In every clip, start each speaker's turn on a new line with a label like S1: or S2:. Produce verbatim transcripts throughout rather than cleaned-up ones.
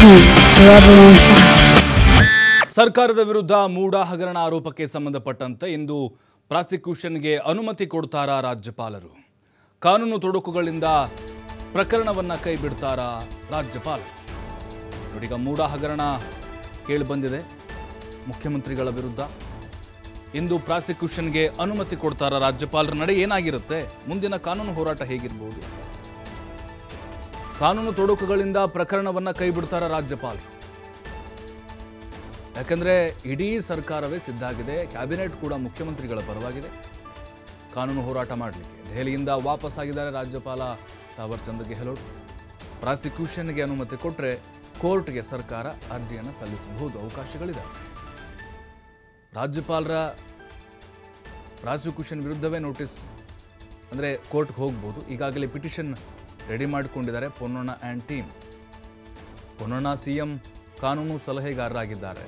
S1: forever on fire.
S2: ಸರ್ಕಾರದ ವಿರುದ್ಧ ಮೂಡ ಹಗರಣ ಆರೋಪಕ್ಕೆ ಸಂಬಂಧಪಟ್ಟಂತೆ ಇಂದು ಪ್ರಾಸಿಕ್ಯೂಷನ್ಗೆ ಅನುಮತಿ ಕೊಡ್ತಾರಾ ರಾಜ್ಯಪಾಲರು? ಕಾನೂನು ತೊಡಕುಗಳಿಂದ ಪ್ರಕರಣವನ್ನ ಕೈ ಬಿಡ್ತಾರಾ ರಾಜ್ಯಪಾಲರು? ನೋಡೀಗ ಮೂಡ ಹಗರಣ ಕೇಳಿ ಬಂದಿದೆ ಮುಖ್ಯಮಂತ್ರಿಗಳ ವಿರುದ್ಧ. ಇಂದು ಪ್ರಾಸಿಕ್ಯೂಷನ್ಗೆ ಅನುಮತಿ ಕೊಡ್ತಾರಾ ರಾಜ್ಯಪಾಲರ ನಡೆ ಏನಾಗಿರುತ್ತೆ? ಮುಂದಿನ ಕಾನೂನು ಹೋರಾಟ ಹೇಗಿರಬಹುದು? ಕಾನೂನು ತೊಡಕುಗಳಿಂದ ಪ್ರಕರಣವನ್ನ ಕೈ ಬಿಡ್ತಾರಾ ರಾಜ್ಯಪಾಲರು? ಯಾಕಂದ್ರೆ ಇಡೀ ಸರ್ಕಾರವೇ ಸಿದ್ಧಾಗಿದೆ, ಕ್ಯಾಬಿನೆಟ್ ಕೂಡ ಮುಖ್ಯಮಂತ್ರಿಗಳ ಪರವಾಗಿದೆ ಕಾನೂನು ಹೋರಾಟ ಮಾಡಲಿಕ್ಕೆ. ದೆಹಲಿಯಿಂದ ವಾಪಸ್ ಆಗಿದ್ದಾರೆ ರಾಜ್ಯಪಾಲ ತಾವರ್ ಚಂದ್ ಗೆಹ್ಲೋಟ್. ಪ್ರಾಸಿಕ್ಯೂಷನ್ಗೆ ಅನುಮತಿ ಕೊಟ್ಟರೆ ಕೋರ್ಟ್ಗೆ ಸರ್ಕಾರ ಅರ್ಜಿಯನ್ನು ಸಲ್ಲಿಸಬಹುದು, ಅವಕಾಶಗಳಿದ್ದಾವೆ. ರಾಜ್ಯಪಾಲರ ಪ್ರಾಸಿಕ್ಯೂಷನ್ ವಿರುದ್ಧವೇ ನೋಟಿಸ್ ಅಂದರೆ ಕೋರ್ಟ್ಗೆ ಹೋಗ್ಬೋದು. ಈಗಾಗಲೇ ಪಿಟಿಷನ್ ರೆಡಿ ಮಾಡಿಕೊಂಡಿದ್ದಾರೆ Ponnanna and team. Ponnanna C M ಕಾನೂನು ಸಲಹೆಗಾರರಾಗಿದ್ದಾರೆ.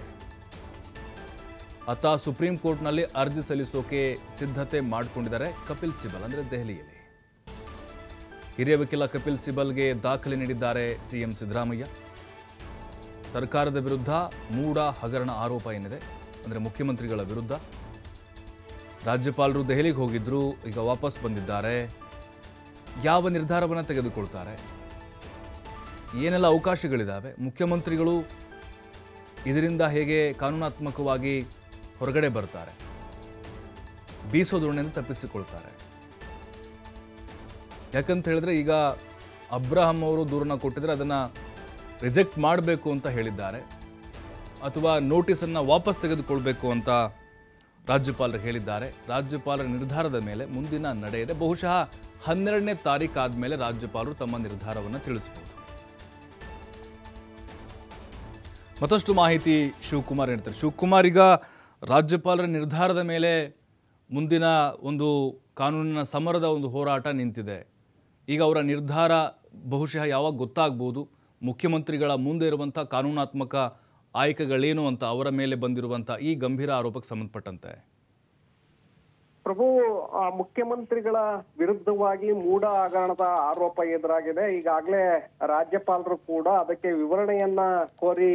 S2: ಅತ್ತ ಸುಪ್ರೀಂ ಕೋರ್ಟ್ನಲ್ಲಿ ಅರ್ಜಿ ಸಲ್ಲಿಸೋಕೆ ಸಿದ್ಧತೆ ಮಾಡಿಕೊಂಡಿದ್ದಾರೆ ಕಪಿಲ್ ಸಿಬಲ್, ಅಂದರೆ ದೆಹಲಿಯಲ್ಲಿ. ಹಿರಿಯ ವಕೀಲ ಕಪಿಲ್ ಸಿಬಲ್ಗೆ ದಾಖಲೆ ನೀಡಿದ್ದಾರೆ ಸಿಎಂ ಸಿದ್ದರಾಮಯ್ಯ. ಸರ್ಕಾರದ ವಿರುದ್ಧ ಮೂಡ ಹಗರಣ ಆರೋಪ ಏನಿದೆ ಅಂದರೆ ಮುಖ್ಯಮಂತ್ರಿಗಳ ವಿರುದ್ಧ. ರಾಜ್ಯಪಾಲರು ದೆಹಲಿಗೆ ಹೋಗಿದ್ರು, ಈಗ ವಾಪಸ್ ಬಂದಿದ್ದಾರೆ. ಯಾವ ನಿರ್ಧಾರವನ್ನು ತೆಗೆದುಕೊಳ್ತಾರೆ? ಏನೆಲ್ಲ ಅವಕಾಶಗಳಿದ್ದಾವೆ? ಮುಖ್ಯಮಂತ್ರಿಗಳು ಇದರಿಂದ ಹೇಗೆ ಕಾನೂನಾತ್ಮಕವಾಗಿ ಹೊರಗಡೆ ಬರ್ತಾರೆ, ಬೀಸೋದೊಣ್ಣೆಂದು ತಪ್ಪಿಸಿಕೊಳ್ತಾರೆ? ಯಾಕಂತ ಹೇಳಿದ್ರೆ ಈಗ ಅಬ್ರಹಾಂ ಅವರು ದೂರನ್ನ ಕೊಟ್ಟಿದ್ರೆ ಅದನ್ನು ರಿಜೆಕ್ಟ್ ಮಾಡಬೇಕು ಅಂತ ಹೇಳಿದ್ದಾರೆ, ಅಥವಾ ನೋಟಿಸನ್ನು ವಾಪಸ್ ತೆಗೆದುಕೊಳ್ಬೇಕು ಅಂತ ರಾಜ್ಯಪಾಲರು ಹೇಳಿದ್ದಾರೆ. ರಾಜ್ಯಪಾಲರ ನಿರ್ಧಾರದ ಮೇಲೆ ಮುಂದಿನ ನಡೆ ಇದೆ. ಬಹುಶಃ ಹನ್ನೆರಡನೇ ತಾರೀಕು ಆದಮೇಲೆ ರಾಜ್ಯಪಾಲರು ತಮ್ಮ ನಿರ್ಧಾರವನ್ನು ತಿಳಿಸಬಹುದು. ಮತ್ತಷ್ಟು ಮಾಹಿತಿ ಶಿವಕುಮಾರ್ ಹೇಳ್ತಾರೆ. ಶಿವಕುಮಾರ್, ಈಗ ರಾಜ್ಯಪಾಲರ ನಿರ್ಧಾರದ ಮೇಲೆ ಮುಂದಿನ ಒಂದು ಕಾನೂನಿನ ಸಮರದ ಒಂದು ಹೋರಾಟ ನಿಂತಿದೆ. ಈಗ ಅವರ ನಿರ್ಧಾರ ಬಹುಶಃ ಯಾವಾಗ ಗೊತ್ತಾಗ್ಬೋದು? ಮುಖ್ಯಮಂತ್ರಿಗಳ ಮುಂದೆ ಇರುವಂಥ ಕಾನೂನಾತ್ಮಕ ಆಯ್ಕೆಗಳೇನು ಅಂತ ಅವರ ಮೇಲೆ ಬಂದಿರುವಂಥ ಈ ಗಂಭೀರ ಆರೋಪಕ್ಕೆ ಸಂಬಂಧಪಟ್ಟಂತೆ.
S3: ಪ್ರಭು, ಮುಖ್ಯಮಂತ್ರಿಗಳ ವಿರುದ್ಧವಾಗಿ ಮೂಡ ಹಗರಣದ ಆರೋಪ ಎದುರಾಗಿದೆ. ಈಗಾಗಲೇ ರಾಜ್ಯಪಾಲರು ಕೂಡ ಅದಕ್ಕೆ ವಿವರಣೆಯನ್ನ ಕೋರಿ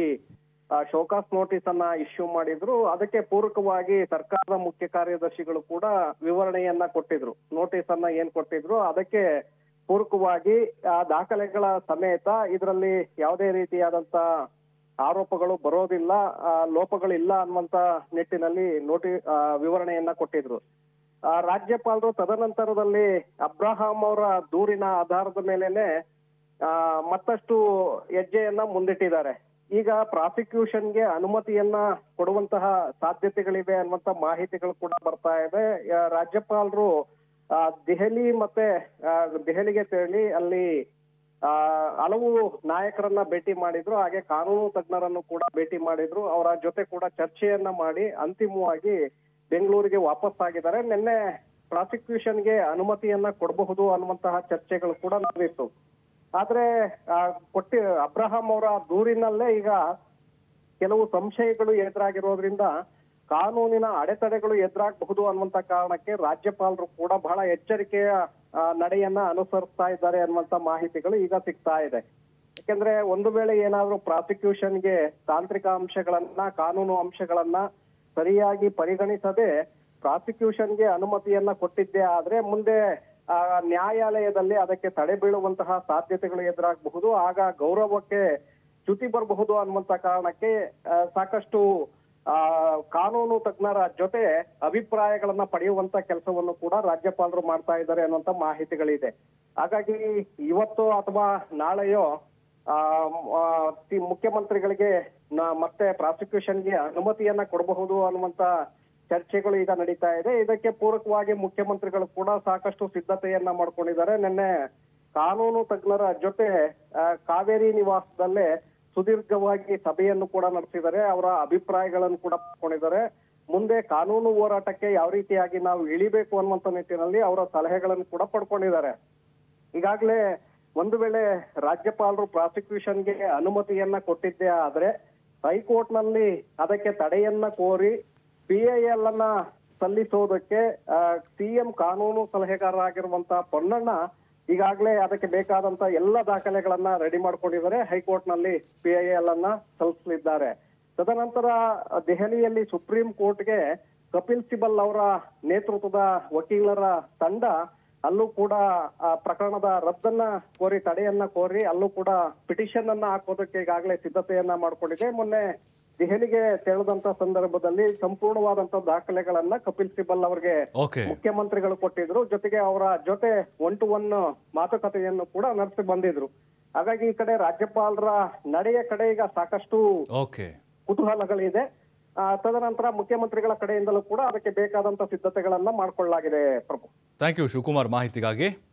S3: ಶೋಕಾಸ್ ನೋಟಿಸ್ ಅನ್ನ ಇಶ್ಯೂ ಮಾಡಿದ್ರು. ಅದಕ್ಕೆ ಪೂರಕವಾಗಿ ಸರ್ಕಾರದ ಮುಖ್ಯ ಕಾರ್ಯದರ್ಶಿಗಳು ಕೂಡ ವಿವರಣೆಯನ್ನ ಕೊಟ್ಟಿದ್ರು. ನೋಟಿಸ್ ಅನ್ನ ಏನ್ ಕೊಟ್ಟಿದ್ರು ಅದಕ್ಕೆ ಪೂರಕವಾಗಿ ಆ ದಾಖಲೆಗಳ ಸಮೇತ ಇದರಲ್ಲಿ ಯಾವುದೇ ರೀತಿಯಾದಂತ ಆರೋಪಗಳು ಬರೋದಿಲ್ಲ, ಲೋಪಗಳಿಲ್ಲ ಅನ್ನುವಂತ ನಿಟ್ಟಿನಲ್ಲಿ ನೋಟಿ ವಿವರಣೆಯನ್ನ ಕೊಟ್ಟಿದ್ರು. ರಾಜ್ಯಪಾಲರು ತದನಂತರದಲ್ಲಿ ಅಬ್ರಹಾಂ ಅವರ ದೂರಿನ ಆಧಾರದ ಮೇಲೆನೆ ಆ ಮತ್ತಷ್ಟು ಹೆಜ್ಜೆಯನ್ನ ಮುಂದಿಟ್ಟಿದ್ದಾರೆ. ಈಗ ಪ್ರಾಸಿಕ್ಯೂಷನ್ಗೆ ಅನುಮತಿಯನ್ನ ಕೊಡುವಂತಹ ಸಾಧ್ಯತೆಗಳಿವೆ ಅನ್ನುವಂತ ಮಾಹಿತಿಗಳು ಕೂಡ ಬರ್ತಾ ಇದೆ. ರಾಜ್ಯಪಾಲರು ಆ ದೆಹಲಿ ಮತ್ತೆ ದೆಹಲಿಗೆ ತೆರಳಿ ಅಲ್ಲಿ ಆ ಹಲವು ನಾಯಕರನ್ನ ಭೇಟಿ ಮಾಡಿದ್ರು, ಹಾಗೆ ಕಾನೂನು ತಜ್ಞರನ್ನು ಕೂಡ ಭೇಟಿ ಮಾಡಿದ್ರು. ಅವರ ಜೊತೆ ಕೂಡ ಚರ್ಚೆಯನ್ನ ಮಾಡಿ ಅಂತಿಮವಾಗಿ ಬೆಂಗಳೂರಿಗೆ ವಾಪಸ್ ಆಗಿದ್ದಾರೆ. ನಿನ್ನೆ ಪ್ರಾಸಿಕ್ಯೂಷನ್ಗೆ ಅನುಮತಿಯನ್ನ ಕೊಡಬಹುದು ಅನ್ನುವಂತಹ ಚರ್ಚೆಗಳು ಕೂಡ ನಡೆದಿತ್ತು. ಆದ್ರೆ ಕೊಟ್ಟಿ ಅಬ್ರಹಾಂ ಅವರ ದೂರಿನಲ್ಲೇ ಈಗ ಕೆಲವು ಸಂಶಯಗಳು ಎದುರಾಗಿರೋದ್ರಿಂದ ಕಾನೂನಿನ ಅಡೆತಡೆಗಳು ಎದುರಾಗಬಹುದು ಅನ್ನುವಂತ ಕಾರಣಕ್ಕೆ ರಾಜ್ಯಪಾಲರು ಕೂಡ ಬಹಳ ಎಚ್ಚರಿಕೆಯ ನಡೆಯನ್ನ ಅನುಸರಿಸ್ತಾ ಇದ್ದಾರೆ ಅನ್ನುವಂತ ಮಾಹಿತಿಗಳು ಈಗ ಸಿಗ್ತಾ ಇದೆ. ಯಾಕೆಂದ್ರೆ ಒಂದು ವೇಳೆ ಏನಾದ್ರೂ ಪ್ರಾಸಿಕ್ಯೂಷನ್ಗೆ ತಾಂತ್ರಿಕ ಅಂಶಗಳನ್ನ, ಕಾನೂನು ಅಂಶಗಳನ್ನ ಸರಿಯಾಗಿ ಪರಿಗಣಿಸದೆ ಪ್ರಾಸಿಕ್ಯೂಷನ್ಗೆ ಅನುಮತಿಯನ್ನ ಕೊಟ್ಟಿದ್ದೇ ಆದ್ರೆ ಮುಂದೆ ಆ ನ್ಯಾಯಾಲಯದಲ್ಲಿ ಅದಕ್ಕೆ ತಡೆ ಬೀಳುವಂತಹ ಸಾಧ್ಯತೆಗಳು ಎದುರಾಗಬಹುದು. ಆಗ ಗೌರವಕ್ಕೆ ಚ್ಯುತಿ ಬರಬಹುದು ಅನ್ನುವಂತ ಕಾರಣಕ್ಕೆ ಸಾಕಷ್ಟು ಆ ಕಾನೂನು ತಜ್ಞರ ಜೊತೆ ಅಭಿಪ್ರಾಯಗಳನ್ನ ಪಡೆಯುವಂತ ಕೆಲಸವನ್ನು ಕೂಡ ರಾಜ್ಯಪಾಲರು ಮಾಡ್ತಾ ಇದ್ದಾರೆ ಅನ್ನುವಂತ ಮಾಹಿತಿಗಳಿದೆ. ಹಾಗಾಗಿ ಇವತ್ತು ಅಥವಾ ನಾಳೆಯೋ ಆ ಮುಖ್ಯಮಂತ್ರಿಗಳಿಗೆ ಮತ್ತೆ ಪ್ರಾಸಿಕ್ಯೂಷನ್ಗೆ ಅನುಮತಿಯನ್ನ ಕೊಡಬಹುದು ಅನ್ನುವಂತ ಚರ್ಚೆಗಳು ಈಗ ನಡೀತಾ ಇದೆ. ಇದಕ್ಕೆ ಪೂರಕವಾಗಿ ಮುಖ್ಯಮಂತ್ರಿಗಳು ಕೂಡ ಸಾಕಷ್ಟು ಸಿದ್ಧತೆಯನ್ನ ಮಾಡ್ಕೊಂಡಿದ್ದಾರೆ. ನಿನ್ನೆ ಕಾನೂನು ತಜ್ಞರ ಜೊತೆ ಕಾವೇರಿ ನಿವಾಸದಲ್ಲೇ ಸುದೀರ್ಘವಾಗಿ ಸಭೆಯನ್ನು ಕೂಡ ನಡೆಸಿದ್ದಾರೆ. ಅವರ ಅಭಿಪ್ರಾಯಗಳನ್ನು ಕೂಡ ಪಡ್ಕೊಂಡಿದ್ದಾರೆ. ಮುಂದೆ ಕಾನೂನು ಹೋರಾಟಕ್ಕೆ ಯಾವ ರೀತಿಯಾಗಿ ನಾವು ಇಳಿಬೇಕು ಅನ್ನುವಂತ ನಿಟ್ಟಿನಲ್ಲಿ ಅವರ ಸಲಹೆಗಳನ್ನು ಕೂಡ ಪಡ್ಕೊಂಡಿದ್ದಾರೆ. ಈಗಾಗಲೇ ಒಂದು ವೇಳೆ ರಾಜ್ಯಪಾಲರು ಪ್ರಾಸಿಕ್ಯೂಷನ್ಗೆ ಅನುಮತಿಯನ್ನ ಕೊಟ್ಟಿದ್ದೇ ಆದ್ರೆ ಹೈಕೋರ್ಟ್ ನಲ್ಲಿ ಅದಕ್ಕೆ ತಡೆಯನ್ನ ಕೋರಿ ಪಿ ಐ ಎಲ್ ಅನ್ನ ಸಲ್ಲಿಸೋದಕ್ಕೆ ಸಿಎಂ ಕಾನೂನು ಸಲಹೆಗಾರರಾಗಿರುವಂತಹ ಪೊನ್ನಣ್ಣ ಈಗಾಗಲೇ ಅದಕ್ಕೆ ಬೇಕಾದಂತ ಎಲ್ಲ ದಾಖಲೆಗಳನ್ನ ರೆಡಿ ಮಾಡ್ಕೊಂಡಿದ್ದಾರೆ. ಹೈಕೋರ್ಟ್ ನಲ್ಲಿ ಪಿ ಐ ಎಲ್ ಅನ್ನ ಸಲ್ಲಿಸಲಿದ್ದಾರೆ. ತದನಂತರ ದೆಹಲಿಯಲ್ಲಿ ಸುಪ್ರೀಂ ಕೋರ್ಟ್ಗೆ ಕಪಿಲ್ ಸಿಬಲ್ ಅವರ ನೇತೃತ್ವದ ವಕೀಲರ ತಂಡ ಅಲ್ಲೂ ಕೂಡ ಆ ಪ್ರಕರಣದ ರದ್ದನ್ನ ಕೋರಿ ತಡೆಯನ್ನ ಕೋರಿ ಅಲ್ಲೂ ಕೂಡ ಪಿಟಿಷನ್ ಅನ್ನ ಹಾಕೋದಕ್ಕೆ ಈಗಾಗಲೇ ಸಿದ್ಧತೆಯನ್ನ ಮಾಡ್ಕೊಂಡಿದೆ. ಮೊನ್ನೆ ದೆಹಲಿಗೆ ತೆರಳಿದಂತ ಸಂದರ್ಭದಲ್ಲಿ ಸಂಪೂರ್ಣವಾದಂತ ದಾಖಲೆಗಳನ್ನ ಕಪಿಲ್ ಸಿಬಲ್ ಅವರಿಗೆ ಮುಖ್ಯಮಂತ್ರಿಗಳು ಕೊಟ್ಟಿದ್ರು. ಜೊತೆಗೆ ಅವರ ಜೊತೆ ಒನ್ ಟು ಒನ್ ಮಾತುಕತೆಯನ್ನು ಕೂಡ ನಡೆಸಿ ಬಂದಿದ್ರು. ಹಾಗಾಗಿ ಈ ಕಡೆ ರಾಜ್ಯಪಾಲರ ನಡೆಯ ಕಡೆ ಈಗ ಸಾಕಷ್ಟು ಕುತೂಹಲಗಳಿದೆ. ತದನಂತರ ಮುಖ್ಯಮಂತ್ರಿಗಳ ಕಡೆಯಿಂದಲೂ ಕೂಡ ಅದಕ್ಕೆ ಬೇಕಾದಂತ ಸಿದ್ಧತೆಗಳನ್ನ ಮಾಡಿಕೊಳ್ಳಲಾಗಿದೆ. ಪ್ರಭು,
S2: ಥ್ಯಾಂಕ್ ಯು ಶಿವಕುಮಾರ್ ಮಾಹಿತಿಗಾಗಿ.